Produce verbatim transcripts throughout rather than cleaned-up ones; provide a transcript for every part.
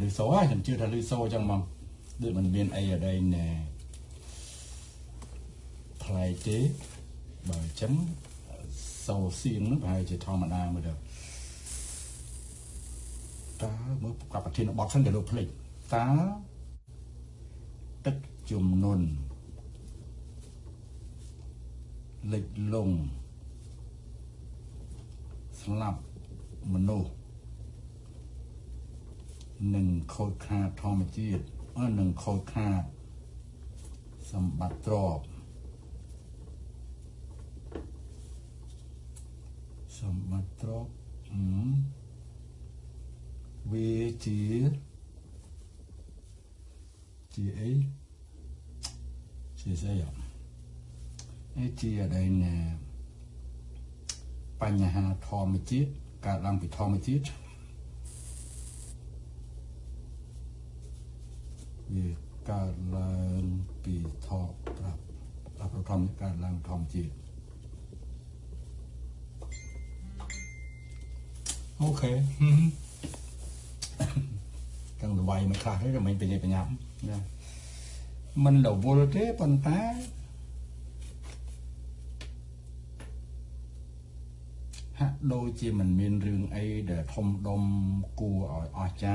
lư số á chẳng chưa là lư số trong mong được mình biên ai ở đây nè play chế bởi chấm sâu xiên nước hay chỉ thò mà đa mới được ta mới gặp ở trên nó bọt thân để đồ play ta tất chùm nôn lịch lùng sắpมโนหนึ่งโคคาธรรมจิตเออหนึ่งโคคาสมบัติตรอบสมบัติตรอบอืมเวจีจีเอจีเสียไอจีอะไรเนี่ยปัญหาธรรมจิตการลังปิดธรรมจิตมีการลังปิดทอปรับปรับธรรมการลังธรรมจิตโอเคกังไวมันคลาดให้เราไม่เป็นยังเป็นยังนะมันเหล่าโวลเทปันตาฮะโดยที่มันมีเรื่องไอ้เดอทมดมกูอ่อยอ่อจ้า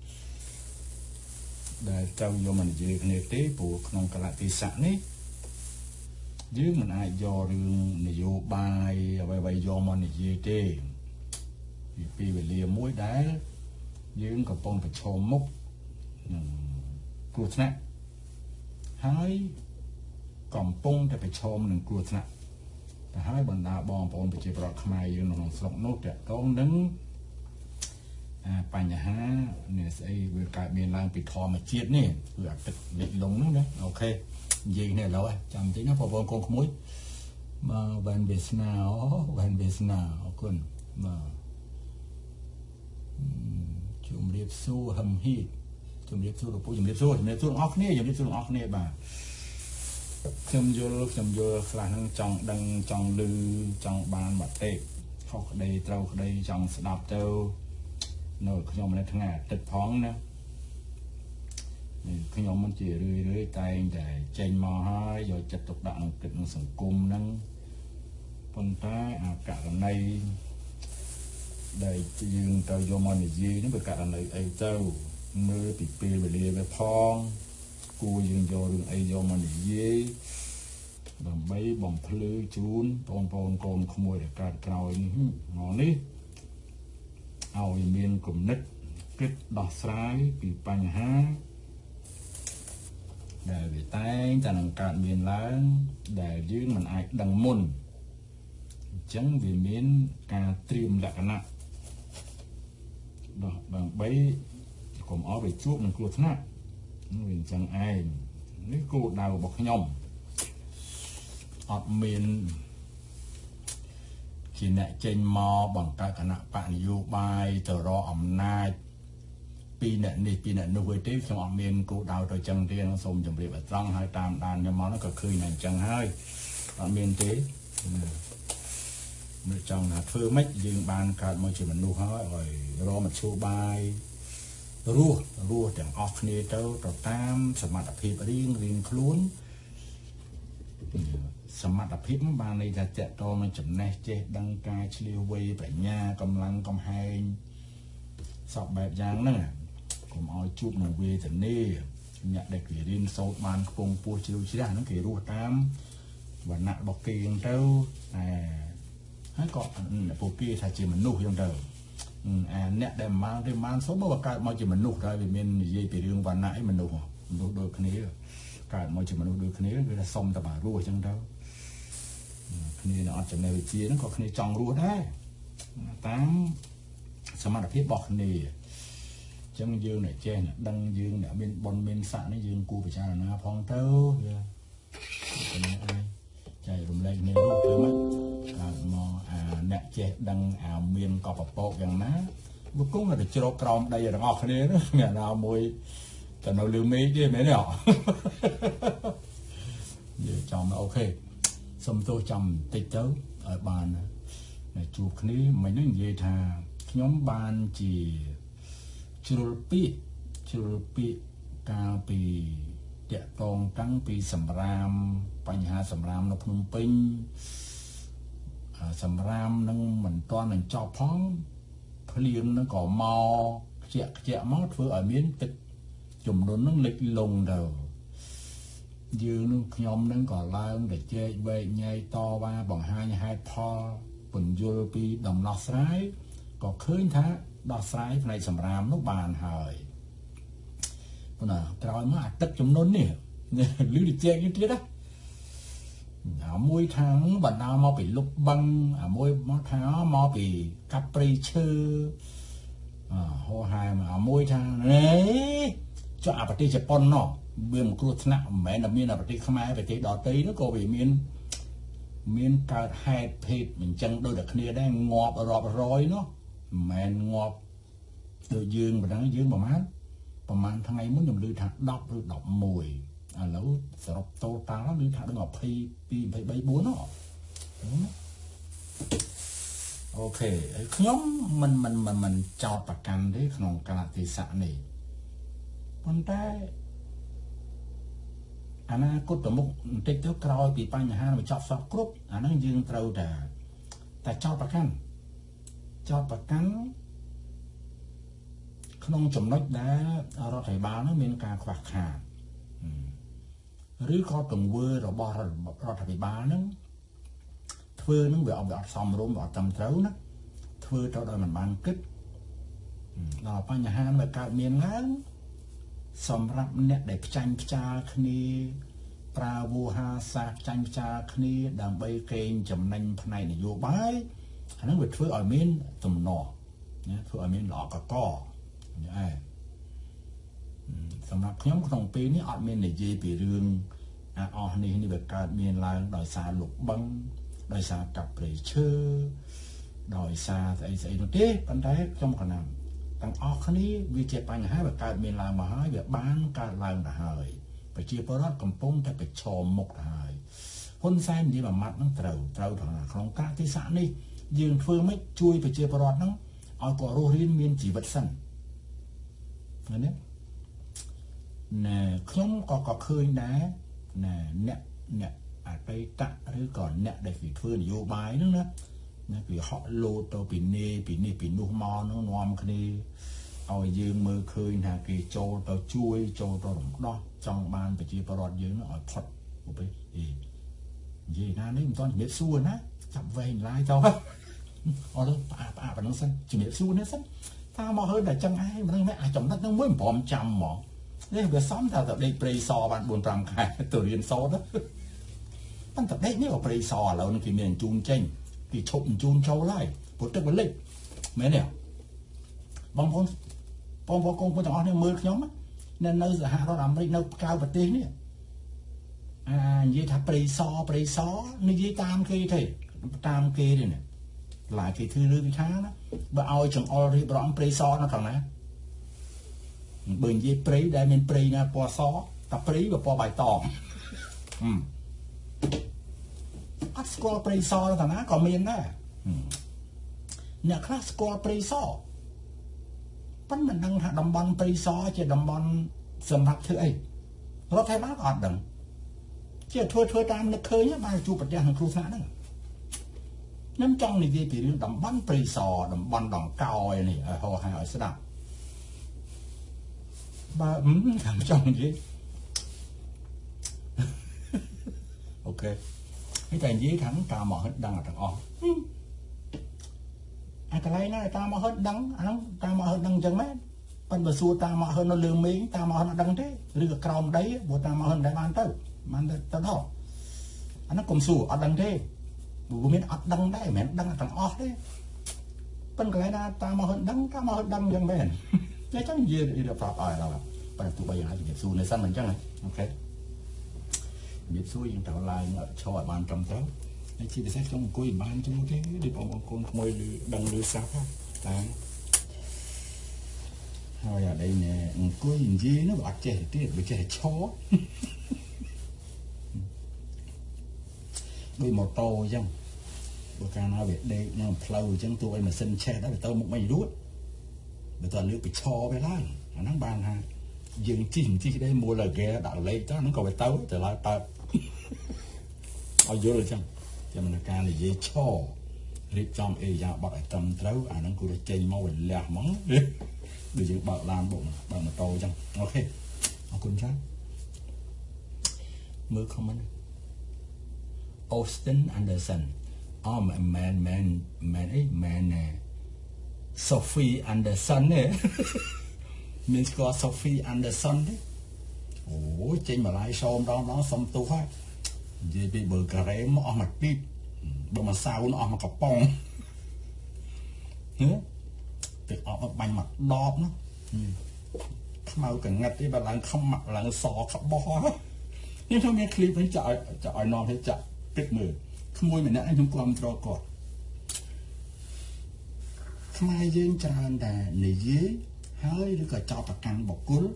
เดอเจ้าโยมันยืนในเต้ปูขนมกะละติสะนี่ยืมมันไอ้ยอเรื่องนโยบายเอาไว้ไว้ยอมันยืนเต้ปีเวลีมุ้ยได้ยืมกับปองไปชมมุกกลัวชนะให้ก่อมปงแต่ไปชมหนึ่งกลัวชนะแต่ให้บรรดาบองปองไปเจ็บรอดขมายยืนหนองสลบนกแต่ก็นึงปัญหาเนี่ยไอ้เวลาเมียนลางปิดทอมาเจียดนี่เพื่อติดเด็กลงนั่นนะโอเคยิงเนี่ยเราจำจริงนะพอบอลโกงขโมยมาแวนเบสนาอ๋อแวนเบสนาคุณมาจุ่มเรียบสู้หำฮีดจุ่มเรียบสู้กับผู้จุ่มเรียบสู้จุ่มเรียบสู้ออกเนี่ยจุ่มเรียบสู้ออกเนี่ยบ่าจุ่มโยลจุ่มโยลคลาทั้งจังดังจังลือจังบานบัดเตะเขาได้เต้าได้จังสนับเต้าหน่อยขยมในทั้งงานติดพ้องนะขยมมันจีเรื่อยเรื่อยใจแต่ใจมอให้โยจัดตกดังติดในสังคมนั้นปนท้ายอากาศในได้ยืนเตาโยมันยืนนี่เป็นการอะไรไอ้เจ้าเมื่อปีปีไปเรียไปพ้องกูยืนโยเรื่องไอ้โยมันยืนบ่มใบบ่มพลือจูนปองปองโกนขโมยแต่การกล่าวนี่งอนี่เอาเมียนกลุ่มนึกคิดดอกสายปีปัญหาได้ไปแต่งแต่หนังการเมียนล้างได้ยืนมันไอ้ดังมุนจังวิเมียนการเตรียมหลักนะดอกบางใบผมเอาไปชุบหนึ่งกลัวนะนี่จังไอ้นี่กูดาวบอกขยมอดเมียนขีเนเจนมอบังการคณะปะนโยบายจะรออำนาจปีเนนี่ปีเนนูเวทีสมองเมียนกูดาวโดยจังเรียนสมจำเรียบตั้งให้ตามดานยมอนั่นก็คืออย่างจังให้ตอนเมียนเต้เมื่อจังนะเธอไม่ยืนบานการมองจีมันนูเขาอ่อยรอมันโชบายรู้รู้แต่ออกเนี่ยเจ้าต่อตามสมัติพิบเรียงเรียงคลุ้นสมัติพิบบางในจะเจาะตัวมันจำแนกเจดังกายเฉลียวเวปริญญากำลังกำแหงสอบแบบอย่างนั่นผมเอาจูบหนึ่งเวแต่นี่เนี่ยเด็กเรียนโซบานปงปูชิวชิดานั่นคือรู้ตามวันนักบอกเกียงเจ้าให้เกาะปูกี้ถ้าจีมันนุ่งยังเดิมอ่าเนี่ยได้มาได้มาสมมติว่าการมาจีมันนุ่งได้เป็นเมนยี่ปีเรื่องวันนักให้มันนุ่งนุ่งโดยคนนี้การมาจีมันนุ่งโดยคนนี้คือส้มตะบารู้ยังเดิมคนนี้อาจจะในวิจีนั่นก็คนนี้จองรู้ได้ตามสมัติพิบอกคนนี้จังยืนเนี่ยเจนดังยืนเนี่ยเป็นบนเป็นสระนี่ยืนกูไปชาหน้าพองเต้าเป็นอะไรใจรุมแรงเนี่ยรู้เยอะมั้ยการมองอ่าเนี่ยเจดังอ่าเมียนกอบปอกอย่างนั้นบุกกุ้งlà choกรอมได้อย่างออกคนนี้นะเนี่ยเรามวยแต่เราลืมไม่ได้ไหมเนี่ยเดี๋ยวจอมโอเคสมโตจำติดเจ้าở bàn này chụp cái này mấy những gì thà nhóm bàn chỉ chụp pi chữ bị cao bị địa tông căng bị sầm ramปัญหาสำรามนพนมปิงสำรามนั่งเหมือนตอนหนึ่งจอบพ้องเพลียนนั่งก่อมอเจียเจียมอเพื่อở miếngติดจุ่มโดนนั่งเล็กลงเดียวยืนยอมนั่งก่อลายđể chơi về nhảy to ba bằng hai hai phoปุ่นยูโรปีดำนอสไลก็เคยท้าดอสไลในสำรามนุบานหายปุ่นอ่ะแต่เราเมื่อตัดจุ่มโดนเนี่ยลื้อดิเจ๊ยังเจ๊ได้à môi tháng và nào mà bị lục băng à môi mó tháng mà bị capriccio à hồ hai mà à môi tháng đấy cho à bát Japan nó biên một cột nặng mẹ là miền là bát Khmer bát đỏ tây nó có bị miền miền cả hai phết mình chân đôi đặc kia đây ngọt rọp rối nó mẹ ngọt từ dương và đắng dương mà mátประมาณทั้งไงมึงยังลือถักดอกลือดอกมวยอ่าแล้วสำหรับโตตาแล้วลือถักได้ออกพีปีไปใบบัวเนาะโอเคขยมมันมันมันมันจอดประกันได้ขนมกาลติสะนี่มันได้อันนั้นก็ตัวมุกติดตัวกรอยปีปัญหาไปจอดสอบกรุ๊ปอันนั้นยืนเตาแต่แต่จอดประกันจอดประกันขนมจมน้อยได้เราถ่ายบ้านนั้นมีการขวักขาดหรือก็ต้องเวอร์เราบอกเราเราถ่ายบ้านนั้นเธอนั้นเวลาแบบซ้อมร่วมแบบจำเท้านะเธอเราได้มันบางกึศเราปัญหาแบบการเมียนแล้วสำหรับเนี่ยเด็กจันจาคณีปราวูฮาสาจันจาคณีดังใบเกงจำนันภายในโยบายอันนั้นเป็นเพื่อเอาเมียนตุ่มหนอเนี่ยเพื่อเอาเมียนหลอกกระก้อสำหรับขยมขนมปีนี้อาจมีในยีปีเรื่องอ๋อนี่นี่แบบการมีลายดอยซาหลุกบังดอยซากับเปรย์เชื่อดอยซาใส่ใส่ตัวเต้ปันได้trongขนาดต่างออกนี้วิจัยปัญหาแบบการมีลายมาให้แบบบ้านการลายหายไปเชี่ยวปรอดกำปงแต่ไปชมมกหายคนแซมดีแบบมัดนั่งเต่าเต่าถนัดของกาที่สานี่ยืนเฟื่องไม่ช่วยไปเชี่ยวปรอดนั่งเอาก่อโรฮินมีนจีวัดสั้นอันนี้เนี่ยขยมก็ก็เคยนะเนี่ยเนี่ยเนี่ยอาจไปตะหรือก่อนเนี่ยได้ฝีฟื้นโยบายนึงนะเนี่ยปีhọโลตัวปีนี้ปีนี้ปีนุ่มมอน้องนอมคนนี้เอายืมมือเคยนะกี่โจตัวช่วยโจตัวหลงดอกจังบานไปจีปรอดยืมนะเอาพอดไปอียี่นานี่มันตอนเม็ดสู้นะจับเวงลายเจ้าเอาเลยป่าป่าป่าน้องสั้นจีเม็ดสู้เนี่ยสั้นถ้ามาเฮ้ยแต่จังไอ้มันไม่อาจจำนัดน้องไม่พร้อมจำหมอเนี่ยเดี๋ยวซ้อมแต่แบบได้ปรีซอบันบุญปรำใครตัวเรียนโซ่đóมันแต่ได้ไม่เอาปรีซอแล้วนั่นคือเมียนจูนเจงกี่ชกจูนโชว์ไล่ปวดตึกมันเล็กแม่เนี่ยบางคนบางคนคงคนต่างเนี่ยมือขยมนั่นเนื้อสหรัฐอเมริกาเนื้อกาวปฏิเนี่ยอ่ายี่ถ้าปรีซอปรีซอนี่ยี่ตามเคยเถอะตามเคยเนี่ยหลายเคยคือเรื่องช้านะบ่เอาจังออริบร้องปรีซอนะครั้งนะบึงยี่ปรีได้เป็นปรีนะปอซอแต่ปรีแบบปอใบตองอืมอัดสกอร์ปรีซอแล้วแต่นะก็มีนะเนี่ยคลาสกอร์ปรีซอปั้นมันดังดำบอลปรีซอจะดำบอลสำหรับเธอไอ้รถไทยบ้านอดดังเจ้าทัวร์ทัวร์ตามเนี่ยเคยเนี่ยมาจูปัจจัยของครูสนะนั่งน้ำจังนี่ดีปีเรื่องดำบอลปรีซอดำบอลดองเกาไอ้นี่เออเขาให้เอาสดับบ้าอืมทำจังอย่างนี้โอเคcái chuyện gì thắng ta mà hết đăng là thằng o à cái này này ta mà hết đăng anh ta mà hết đăng chẳng mấy bên bờ xuôi ta mà hơn nó lương miếng ta mà hơn nó đăng thế lương cái còng đấy bộ ta mà hơn đại ban tới man tới đó anh nó cùng xuôi ở đăng thế bộ miếng ở đăng đấy mẹ đăng là thằng o đấy bên cái này ta mà hơn đăng ta mà hơn đăng chẳng mấy cái chắc gì đi được phạt rồi là bây giờ tụi bây giờ hai chuyện xuôi này xanh mình chắc này ok biết xuôi những trào lại ở cho ở bàn trầm tớ anh chỉ để xét trong cô bàn trong cái đi bằng con con môi đằng đưa sao khác ta thôi ở đây nè cô nhìn gì nó bạc trẻ tiết bị trẻ chó đôi một tô chăng bữa ca nói việc đây nó flow chăng tôi mà sinh trẻ đó để tôi một mấy đuốt để tôi lướt bị cho về lại nó bàn ha dừng chi chi đây mua là ghé đã lấy cho nó còn phải tao trở lại tao ở dưới rồi chăng cho mình ca là dễ cho rít trong ấy ra bạc tầm trâu à nó cũng được chơi mau lẹ món được giữ bạc làm bụng bằng một tô chăng ok ôngคุณchắc mưa comment Austin Anderson oh man man man man ấy man nè Sophie Anderson nè mình có Sophie Anderson đấy ủa trên mà lại xôm đó nó xong tu hết vì bị bờ cà ré nó mặt đi bờ mà sao nó mặt cặp bông nữa thì ở bánh mặt đọp nó màu càng ngặt đi bà làm không mặc là sò khắp bò nhưng trong cái clip ấy chạy chạy non hay chạy kết mười không môi mình đã anh chúng con cho cọt không ai riêng tràn đà nỉ dưới hơi được cả cho bà càng bọc cuốn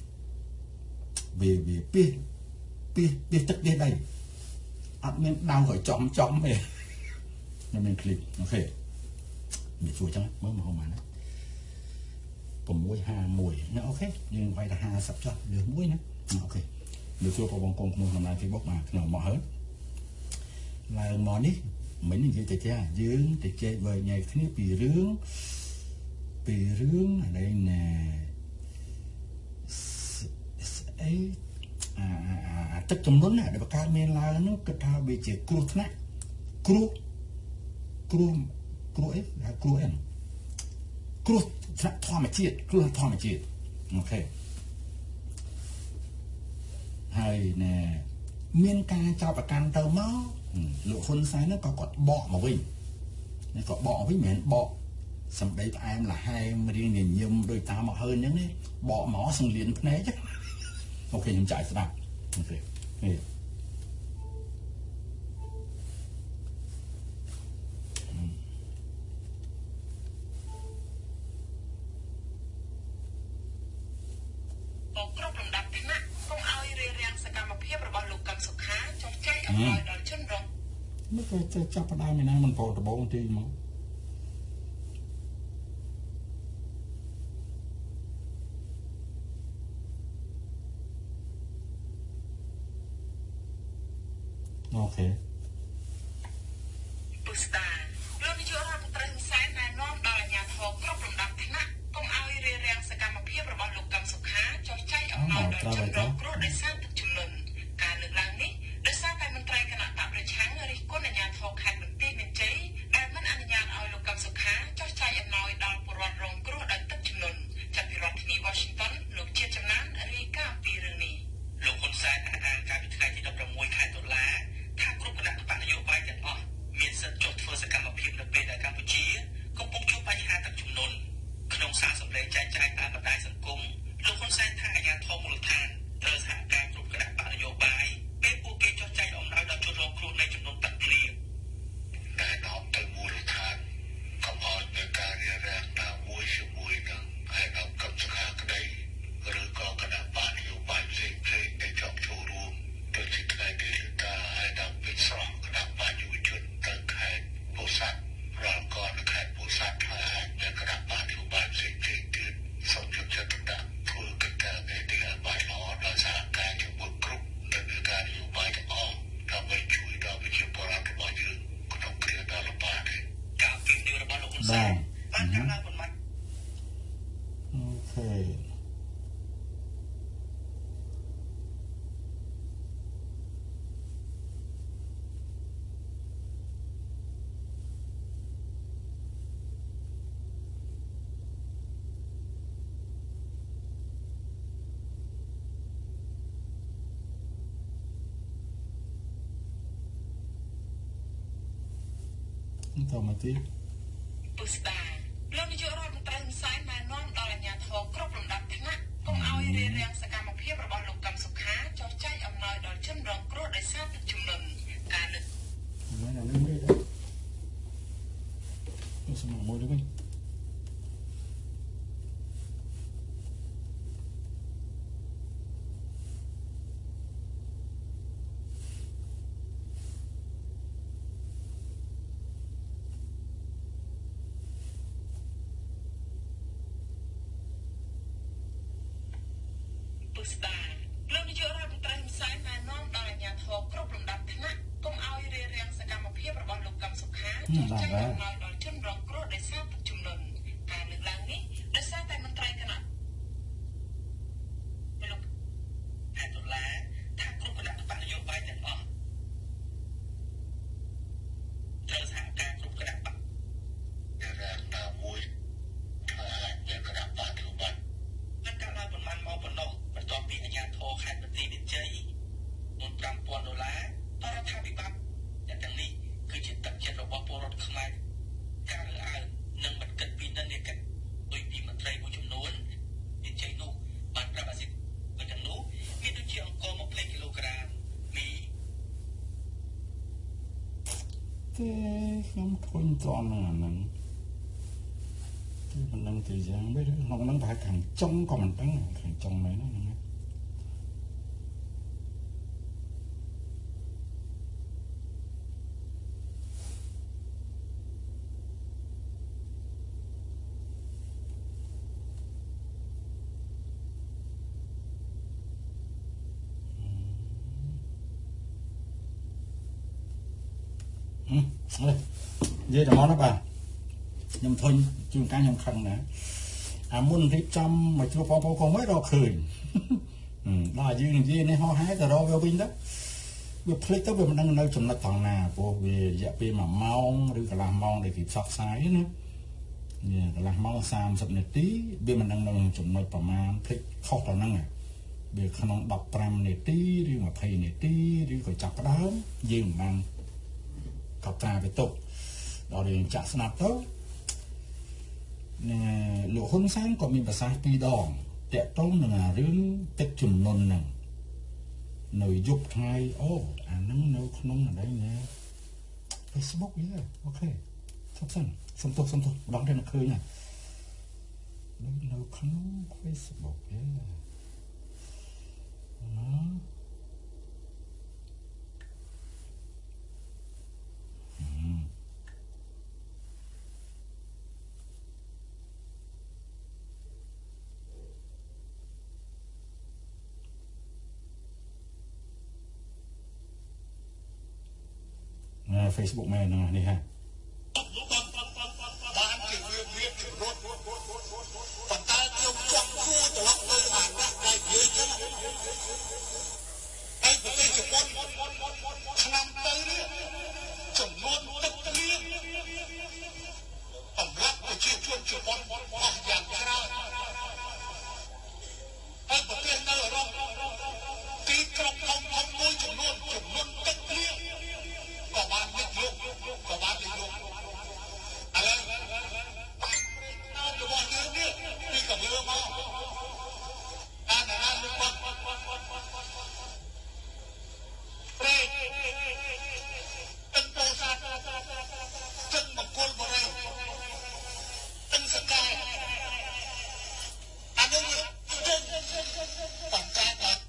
về về biết biết biết tất đến đây ăn nên đau khỏi chóm chóm về nên mình clip ok bị chua chẳng mới mà không mà nóผมมวยห้ามวยนะโอเคยังไปแต่ห้าสับจอดเหลือมวยนะโอเคเดี๋ยวช่วยพอบงกงมูลทำลายที่บล็อกมาหน่อหมอเฮ้ยลายหมอนี่เหมือนอย่างที่เจ๊ยืงเจ๊เวย์ใหญ่ขึ้นปีเรื่องปีเรื่องอะไรเนี่ยไอ้อ่าอ่าตึกจำนวนน่ะเดี๋ยวประกาศเมลาเนาะกระทาเบเจครูนะครูครูครูเอ๊ะครูเอ็นครูทอมาจีดครูทอมาจีดโอเคให้เนี่ยเมียนกาเจ้าประกันเติมม้อหรือคนซ้ายนั่นก็กดเบาะมาวิ่งนี่ก็เบาะวิ่งเหมือนเบาะสำเร็จแอมlà hai mà riêng nhìn nhôm đôi ta mà hơn những đấy bọ mỏ sừng liền thế chứ ok nhưng chạy sẽ nào ok okay. ไม่เคยจะจับได้ไม่นานมันพอตะโบงทีมั้งโอเคปุสตาเรื่องที่เราต้องเตรียมสายนายน้องดาราญาทองครอบคลุมดับที่น่ะต้องเอาเรียนเรียงสกรรมเพียบระบอบลูกกรรมสุขาจอยใจเอาเอาโดยจำลองครูได้สร้างตึกจุนนการเลือกหลังนี้ได้สร้างไปมันไตรขณะปรับประช้างอะไรก้นญาทองขัดมันตีมันเจ๊แต่มันอนุญาตเอาลูกกรรมสุขาจอยใจเอาน้อยดาวปรวัตรองครูได้ตึกจุนนจากพิรัตนีวอชิงตันลูกเชียร์จำนั้นรีก้าปีเรื่องนี้ลูกคนสายอ่านการวิจัยที่ดับประมวยขายตัวล้าถ้ากรุ๊ปคณะปนโยบายอย่างอ่อนมีสัญจรเฟอร์สกรรมพิมพ์ในปีในกัมพูชีก็พบชุบปัญหาตักจุมนนขนมสารสำเร็จใจใจตามบันไดสังคมลูกคนสร้างท่าญาทองมูลฐานเติร์สหการกรุ๊ปคณะปนโยบายเป็นผู้เกจใจอมน้อยดาวจุดรองครูในจำนวนตัดเปลี่ยนได้น้อมตั้งมูลฐานก็พอในการเรียนแรงตามมวยชิมวยนังให้นำกับสขาก็ได้หรือก็คณะปนโยบายเพลงเพลงในจอมโชว์รูมโดยที่ใครได้ถึงตาให้นำเป็นสองคณะปนโยชนตั้งแข่งโพสัตรางก่อนแข่งโพสัตทหารในคณะปนโยบายเพลงเพลงตื่นสมยุทธจันทร์เพื่อกันการในเดือนบ่ายล้อโดยสหการจำนวนกรุ๊ปดำเนินการนโยบายต่อทำให้ช่วยเราไปเชื่อมโบราณระบายยืนก็ต้องเคลียร์การระบาดเลยการเปลี่ยนเดือนระบาดลงคนใส่บ้านทางหน้าคนมันโอเคต่อมาที่ปุสตาเรื่องที่เราต้องเตรียมสายมาน้อมดาราญาทองครบลำดับที่น่ะต้องเอาเรียนเรียงสกรรมเพียบระบอบลูกกรรมสุขาจอใจอำนอยโดยเชื่อมรองครูได้สร้างตึกชุมนุมการนึกไม่ได้ไม่ได้ต้องสมองมือด้วยมั้ยពុស្ដាលោកនាយករដ្ឋមន្ត្រីហ៊ុនសែនបាននាំដល់អាជ្ញាធរគ្រប់លំដាប់ថ្នាក់កុំឲ្យរារាំងសកម្មភាពរបស់លោកកឹមសុខាចូលចាត់ដំណើរដល់ជនរងគ្រោះដោយសារទឹកជំនន់ការលើកឡើងនេះដោយសារតែមន្ត្រីគណៈលោកហេតុឡាថាគ្រប់គណៈបកនយោបាយទាំងអស់ត្រូវសហការគ្រប់គណៈបកដែលតាមួយខ្លាចមានគណៈបកគ្រប់បាត់មិនកាលឡើយប្រមាណមកប៉ុណ្ណោះបន្ទាប់ពីអាជ្ញាធរខេត្តបន្ទាយមានជ័យមុនប្រាំពាន់ដុល្លារបរដ្ឋាភិបាលតែទាំងនេះគឺជាទឹកចិត្តរបស់ពលរដ្ឋខ្មែរការរើអើងនិងមិនគិតពីនិន្នាការដោយពីមន្ត្រីមួយចំនួនមានជ័យនោះបានប្រាប់អាស៊ីពីទាំងនោះមានដូចជាអង្គម្ភៃគីឡូក្រាមមីទេខ្ញុំឃើញត្រង់ហ្នឹងអាហ្នឹងគឺមិនដឹងទៅយ៉ាងម៉េចក្នុងហ្នឹងប្រហែលខាងចុងក៏មិនដឹងខាងចុងហ្នឹងហ្នឹងហឹមអើយនិយាយតែមកណាបាទខ្ញុំធុញជួនកាលខ្ញុំខឹងណាអាមុនរៀបចំមកជួបបងប្អូនក៏មិនរកឃើញដល់យើងនិយាយនេះហោះហែទៅរកវាវិញទៅវាភ្លេចទៅវាមិនដឹងនៅចំណុចត្រង់ណាព្រោះវារយៈពេលមួយម៉ោងឬកន្លះម៉ោងដែលគេផ្សព្វផ្សាយណានេះកន្លះម៉ោងសាមសិបនាទីវាមិនដឹងនៅចំណុចប្រមាណភ្លេចខុសទៅហ្នឹងវាក្នុងដប់ប្រាំនាទីឬยี่สิบនាទីឬក៏ចាប់ផ្ដើមយើងមិនបានកត់ត្រាទៅទុកដល់យើងចាក់ស្នាប់ទៅលោកហ៊ុនសែនក៏មានប្រសាសន៍ពីរដងតាក់ទងនឹងរឿងទឹកជំនន់ហ្នឹងនៅយប់ថ្ងៃអូអាហ្នឹងនៅក្នុងអីណា Facebook យេអូខេចប់សិនសុំទោសសុំទោសម្ដងទៅនឹកឃើញណានៅក្នុង Facebook យេណាFacebook មែនណានេះហ่ะបានជាវាវាជំរុញប៉ុន្តែខ្ញុំចង់គួរត្រឡប់ទៅអាណត្តិដែលនិយាយចឹងឯប្រទេសជប៉ុនឆ្នាំទៅចំនួនទឹកភ្លៀងសម្រាប់ប្រជាជនជប៉ុនអស់យ៉ាងច្រើនហើយប្រទេសនៅអឺរ៉ុបទីក្រុងធំធំមួយចំនួនចំនួនទឹកភ្លៀងក៏បានលិចលង់ក៏បានលិចលង់ឥឡូវបានព្រេងណោរបស់យើងនេះពីកំលើមកអាណាណាលោកបាត់ព្រេងទឹកពោធិ៍សាត់ទឹកមង្គលបុរីទឹកសកែអានោះទឹកបង្កើតដល់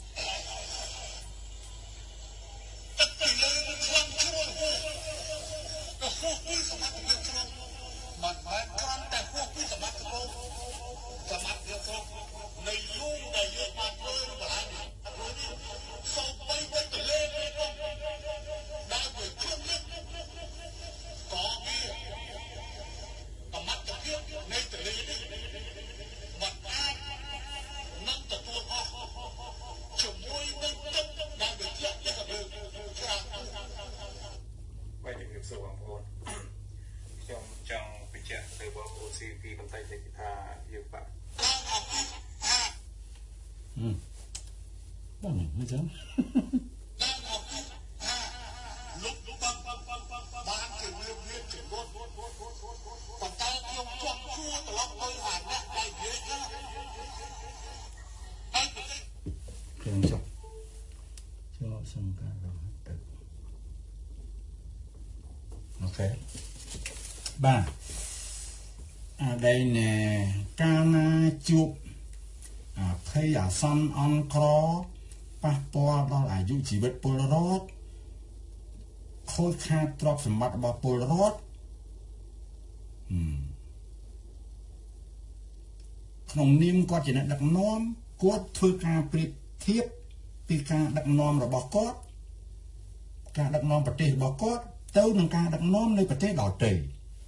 ទឹកពីលើខ្លាំងជ្រុលទៅហួសពីសមត្ថភាពជ្រុលមិនមែនគ្រាន់តែហួសពីសមត្ថភាពសមត្ថភាពជ្រុលនៃយូរដែលយើងបានធ្វើរបស់ឯងសូម្បីតែទលេនេះដែលវាជន់នេះក៏វាសមត្ថភាពនៃទលេនេះមិនអាចនឹងទទួលអស់ជាមួយនឹងទឹកដែលវាធ្លាក់ទៅលើច្រើនបាទជំរាបសួរបងប្អូនខ្ញុំចង់បញ្ជាក់ទៅបងប្អូនស៊ីពីបន្តិចទៀតថាយើងបាទហឹមបងមិនចឹងលោកបានបានជាវាវាជំរុញប៉ុន្តែខ្ញុំចង់គួរត្រឡប់ទៅអាណត្តិដែលនិយាយចឹងហើយប្រទេសខ្ញុំចង់ចូលសង្ការរហទឹកអូខេបាទអាđây nèកាលណាជួបអាភ័យអាសន្នអន់ក្រប៉ះពាល់ដល់អាយុជីវិតពលរដ្ឋខូចខាតទ្រព្យសម្បត្តិរបស់ពលរដ្ឋក្នុងនាមគាត់ជាអ្នកដឹកនាំគាត់ធ្វើការប្រៀបធៀបពីការដឹកនាំរបស់គាត់ការដឹកនាំប្រទេសរបស់គាត់ទៅនឹងការដឹកនាំនៃប្រទេសដទៃ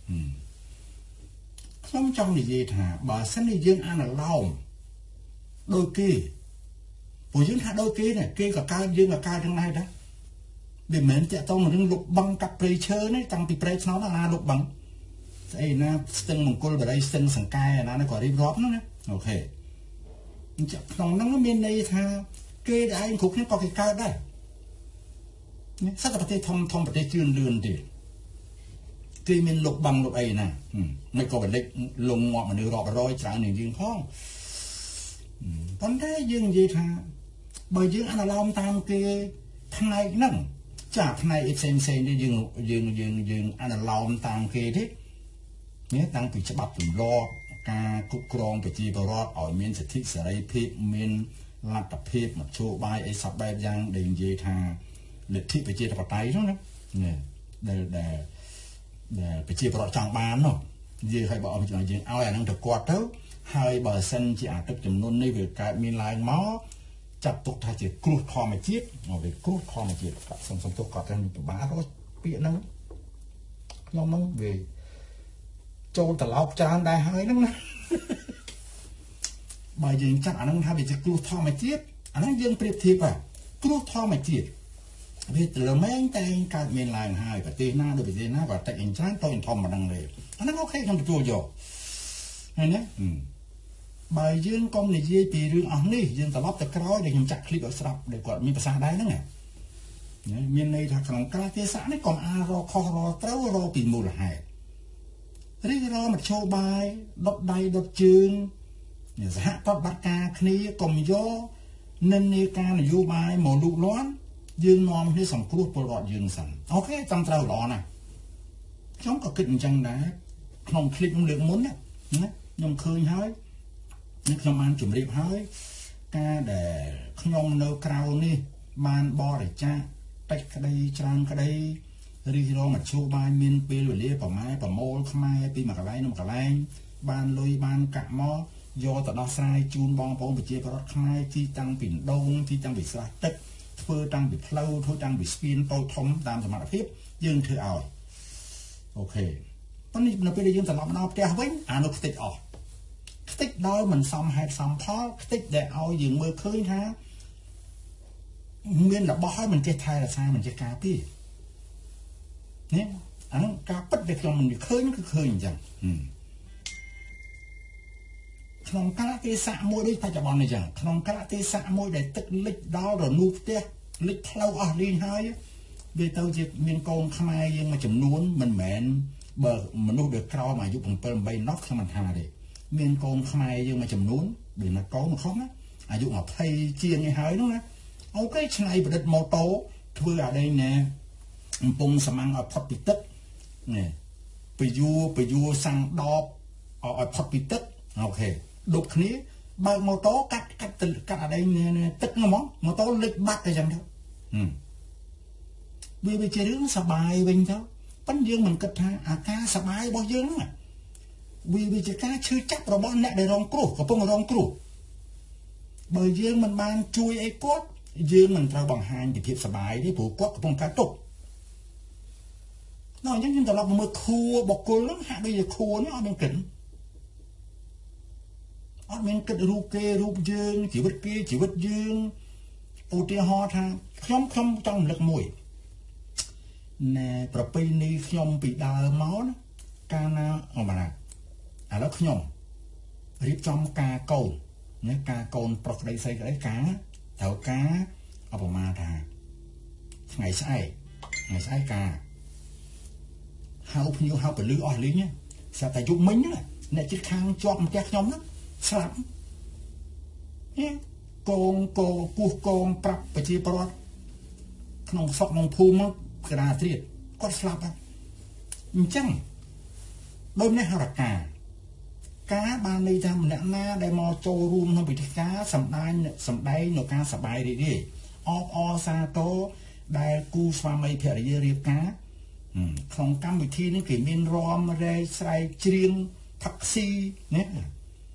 ខ្ញុំចង់និយាយថាបើសិនជាយើងអានឡោមដូចគេពួកយើងថាដូចគេនេះគេក៏កើតយើងក៏កើតទាំងដែរដែរវាមិនមែនតាក់ទងនឹងរឿងលុបបឹងកាប់ព្រៃឈើនេះតាំងពីព្រៃឆ្នោតណាលុបបឹងស្អីណាស្ទឹងមង្គលបរិយស្ទឹងសង្កែណានេះក៏រៀបរាប់ហ្នឹងណាអូខេអញ្ចឹងក្នុងហ្នឹងមានន័យថាគេឯងគ្រប់គ្នាក៏គេកើតដែរសត្វប្រទេសធំធំប្រទេសជឿនលឿនទៀតគេមានលុបបឹងលុបអីណាមិនក៏បលិចលងងាប់មនុស្សរាប់រយច្រើននឹងយើងផងប៉ុន្តែយើងនិយាយថាបើយើងអនុលោមតាមគេផ្នែកហ្នឹងចាផ្នែកផ្សេងផ្សេងនេះយើងយើងយើងយើងអនុលោមតាមគេទេនេះតាំងពីច្បាប់ទម្លាប់ការគ្រប់គ្រងប្រជាពលរដ្ឋឲ្យមានសិទ្ធិសេរីភាពមានលទ្ធភាពមធ្យោបាយអីសពបែបយ៉ាងដែលនិយាយថាលទ្ធិប្រជាធិបតេយ្យហ្នឹងណានេះដែលដែលដែលប្រជាពលរដ្ឋចង់បាននោះនិយាយឲ្យបើអស់យើងឲ្យអាហ្នឹងទៅគាត់ទៅហើយបើសិនជាអាទឹកចំនួននេះវាកើតមានឡើងមកចាត់ទុកថាជាគ្រោះធម្មជាតិវាគ្រោះធម្មជាតិសុំសុំទុកគាត់ទៅពិបាករកពាក្យហ្នឹងខ្ញុំហ្នឹងវាចូលត្រឡប់ច្រើនដែរហើយហ្នឹងណាបើយើងចាត់អាហ្នឹងថាវាជាគ្រោះធម្មជាតិអាហ្នឹងយើងប្រៀបធៀបគ្រោះធម្មជាតិវាត្រមែងតែកើតមានឡើងហើយប្រទេសណាដូចប្រទេសណាក៏តែអញ្ចឹងតូចធំមិនដឹងទេអាហ្នឹងអូខេខ្ញុំទទួលយកហើយណាបើយើងកុំនិយាយពីរឿងអស់នេះយើងត្រឡប់ទៅក្រោយដែលខ្ញុំចាក់ឃ្លីបឲ្យស្រាប់ដែលគាត់មានប្រសាសន៍ដែរហ្នឹងណាមានន័យថាក្នុងកាលទេសៈនេះកុំអារខុសរត្រូវរពីមូលហេតុរីករមធ្យោបាយដុតដៃដុតជើងសហប្រតិបត្តិការគ្នាកុំយកនិន្នាការនយោបាយមកលូកលាន់យើងនាំគ្នាសង្គ្រោះពលរដ្ឋយើងសិនអូខេតាមត្រូវល្អណាស់ខ្ញុំក៏គិតអញ្ចឹងដែរក្នុងឃ្លីបខ្ញុំលើកមុនណាខ្ញុំឃើញហើយខ្ញុំបានជម្រាបហើយការដែលខ្ញុំនៅក្រៅនេះបានបរិច្ចាគតិចក្តីច្រើនក្តីរិះរងមធ្យោបាយមានពេលវេលាប្រម៉ែប្រមូលខ្មែរពីមួយកន្លែងទៅមួយកន្លែងបានលុយបានកាក់មកយកទៅដោះស្រាយជូនបងប្អូនប្រជាពលរដ្ឋខ្មែរទីតាំងពីដងទីតាំងពីស្រះទឹកធ្វើតាំងពីផ្លូវធ្វើតាំងពីស្ពានតូចធំតាមសមត្ថភាពយើងធ្វើឲ្យអូខេប៉ុន្តែនៅពេលដែលយើងត្រឡប់មកដល់ផ្ទះវិញអានោះខ្ទេចអស់ខ្ទេចដោយមិនសមហេតុសមផលខ្ទេចដែលឲ្យយើងមើលឃើញថាមានរបស់ហើយមិនចេះថែរក្សាមិនចេះការពារនេះអានោះការពិតដែលខ្ញុំមិនឃើញគឺឃើញអញ្ចឹងក្នុងកាលទេសៈមួយដូចបច្ចុប្បន្ននេះចឹងក្នុងកាលទេសៈមួយដែលទឹកលិចដល់រនូផ្ទះលិចផ្លូវអស់លីងហើយវាទៅជាមានកូនខ្មែរយើងមួយចំនួនមិនមែនបើមនុស្សដែលក្រោមអាយុ7 8នោះខ្ញុំមិនថាទេមានកូនខ្មែរយើងមួយចំនួនដូចណាកូនមកខុសណាអាយុ20ជាងនេះហើយនោះណាអូខេឆ្នៃប្រឌិតម៉ូតូធ្វើអានេះណែកំពុងសមាំងឲ្យផុតពីទឹកនេះពយួរពយួរសាំងដបឲ្យផុតពីទឹកអូខេដូចគ្នាបើកម៉ូតូកាត់កាត់កាត់អានេះទឹកហ្នឹងហ្មងម៉ូតូលិចបាត់អញ្ចឹងទៅវាវាជារឿងសបាយវិញទៅប៉ុន្តែយើងមិនគិតថាអាការសបាយរបស់យើងហ្នឹងវាវាជាការឈឺចាប់របស់អ្នកដែលរងគ្រោះកំពុងរងគ្រោះបើយើងមិនបានជួយអីគាត់យើងមិនត្រូវបង្ហាញពីភាពសបាយទេព្រោះគាត់កំពុងកើតទុក្ខដល់អញ្ចឹងយើងត្រឡប់មកមើលខួរបុគ្គលហ្នឹងហាក់ដូចជាខួរនេះអត់មានគិតអត់មានគិតរូបគេរូបយើងជីវិតគេជីវិតយើងឧទាហរណ៍ថាខ្ញុំខ្ញុំចង់រំលឹកមួយណែប្រពៃណីខ្ញុំពីដើមមកណាកាលណាអមណាឥឡូវខ្ញុំរៀបចំការកូនណាការកូនប្រុសក្តីស្រីក្តីការត្រូវការអបមាថាថ្ងៃស្អែកថ្ងៃស្អែកការហៅភ្ញៀវហៅពលឺអស់លីងស្រាប់តែយុគមិញណាអ្នកជិតខាងជាប់ផ្ទះខ្ញុំហ្នឹងស្លាប់នេះកងកោគោះកងប្រាប់ប្រជាពលរដ្ឋក្នុងស្រុកក្នុងភូមិកណ្ដាលត្រៀតគាត់ស្លាប់ហើយអញ្ចឹងដោយនេះហរការការបានន័យថាម្នាក់ណាដែលមកចូលរួមក្នុងពិធីការសម្ដែងសម្ដែងនៅការសប្បាយរីករាយអបអរសាទរដែលគូស្វាមីភរិយារៀបការក្នុងកម្មវិធីនេះគេមានរំរែកស្រែកច្រៀងផឹកស៊ីណា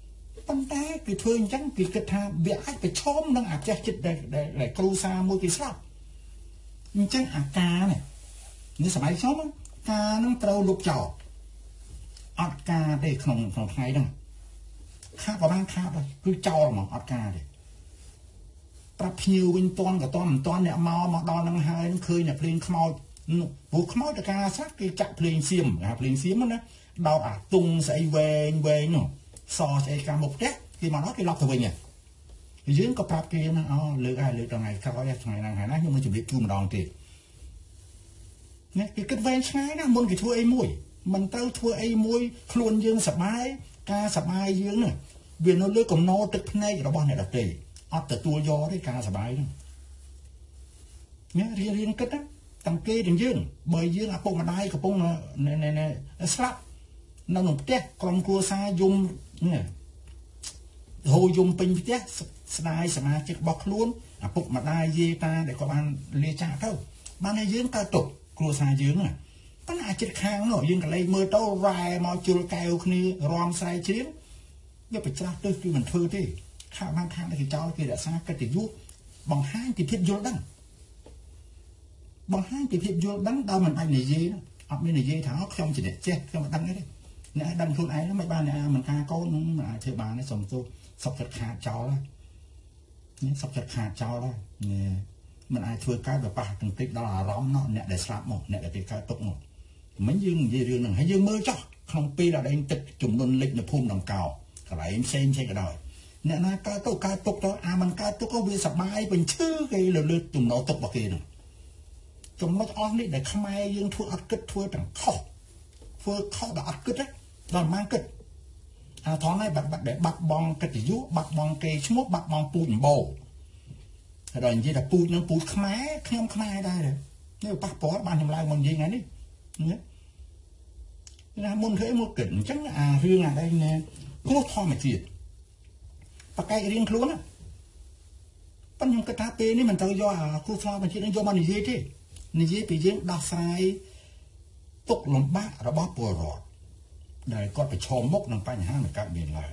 ប៉ុន្តែគេធ្វើអញ្ចឹងគេគិតថាវាអាចប្រឈមនឹងអាចេះចិត្តដែលគ្រូសាមួយគេស្លាប់អញ្ចឹងអាការនេះនេះសម័យខ្ញុំការនឹងត្រូវលុបចោលអត់ការទេក្នុងក្នុងថ្ងៃហ្នឹងខាប់ប្រហែលខាប់គឺចោលហ្មងអត់ការទេប្រាប់ភ្ញៀវវិញតន់ក៏តន់មិនតន់អ្នកមកមកដល់នឹងហើយឃើញតែភ្លេងខ្មោចព្រោះខ្មោចតការស្រាប់គេចាក់ភ្លេងសៀមអាភ្លេងសៀមណាដោតអាទុងស្អីវែងវែងនោះសស្អីកាមុខផ្ទះគេមកដល់គេឡប់ទៅវិញយើងក៏ប្រាប់គេណាអូលើកហើយលើកថ្ងៃក្រោយថ្ងៃហ្នឹងហើយណាខ្ញុំនឹងជម្រាបជូនម្ដងទៀតណាគេគិតវែងឆ្ងាយណាមុនគេធ្វើអីមួយមិនត្រូវធ្វើអីមួយខ្លួនយើងសប្បាយការសប្បាយយើងណាវានៅលើកំណត់ទឹកភ្នែករបស់អ្នកដទៃអត់ទទួលយកទេការសប្បាយហ្នឹងញ៉ារៀនរៀនគិតណាតាំងគេទាំងយើងបើយើងឪពុកម្ដាយកំពុងស្លាប់នៅក្នុងផ្ទះក្រុមគ្រួសារយំនេះហូរយំពេញផ្ទះស្ដាយសមាជិករបស់ខ្លួនឪពុកម្ដាយយាយតាដែលគាត់បានលាចាកទៅបានឲ្យយើងកើតទុកគ្រួសារយើងណាប៉ុន្តែចិត្តខាងនោះយើងក៏លេចមើលទៅរ៉ែមកជុលកែវគ្នារំស្រែកច្រៀងវាប្រច្រាស់ទៅគឺមិនធ្វើទេខាងបានខាងគេចោលគេរក្សាកិត្តិយសបង្ហាញពីភាពយល់ដឹងបង្ហាញពីភាពយល់ដឹងដល់មិនអាចនិយាយអត់មាននិយាយថាខ្ញុំជាអ្នកចេះខ្ញុំមិនដឹងទេអ្នកដឹងខ្លួនឯងមិនបានអ្នកមិនថាកូននឹងអាចធ្វើបានទេសុំទោសសុខចិត្តខាតចោលនេះសុខចិត្តខាតចោលហើយមិនអាចធ្វើកើតបប៉ះទាំងតិចដល់អារម្មណ៍នោះអ្នកដែលស្លាប់មកអ្នកដែលគេកើតទុកមកមិនយើងនិយាយរឿងហ្នឹងហើយយើងមើលចោះក្នុងពេលដែលឯងទឹកចំនួនលិចនៅភូមិដង្កោកន្លែងផ្សេងផ្សេងក៏ដោយអ្នកណាកើតទុកកើតទុកទៅអាមិនកើតទុកក៏វាសបាយបញ្ឈឺគេលើលើចំណោទុករបស់គេហ្នឹងចំណុចអស់នេះដែលខ្មែរយើងធ្វើអត់គិតធ្វើទាំងខុសធ្វើខុសដល់អត់គិតដល់មិនគិតអាថនហើយបាត់បាត់ដែលបាត់បង់កិត្តិយសបាត់បង់គេឈ្មោះបាត់បង់ពូជអម្បូរហើយដល់និយាយថាពូជនឹងពូជខ្មែរខ្ញុំខ្មែរដែរនេះប៉ះពាល់បានចម្លើយមកនិយាយថ្ងៃនេះណាមុនគេមកគិតអញ្ចឹងអារឿងអាđâyណែគ្រោះធម្មជាតិបកែករៀងខ្លួនណាប៉ុន្តែខ្ញុំគិតថាពេលនេះមិនត្រូវយកអាគ្រោះធម្មជាតិនឹងយកមកនិយាយទេនិយាយពីយើងដោះស្រាយទុកលំបាករបស់ពលរដ្ឋដែលគាត់ប្រឈមមុខនឹងបញ្ហានឹងកើតមានឡើង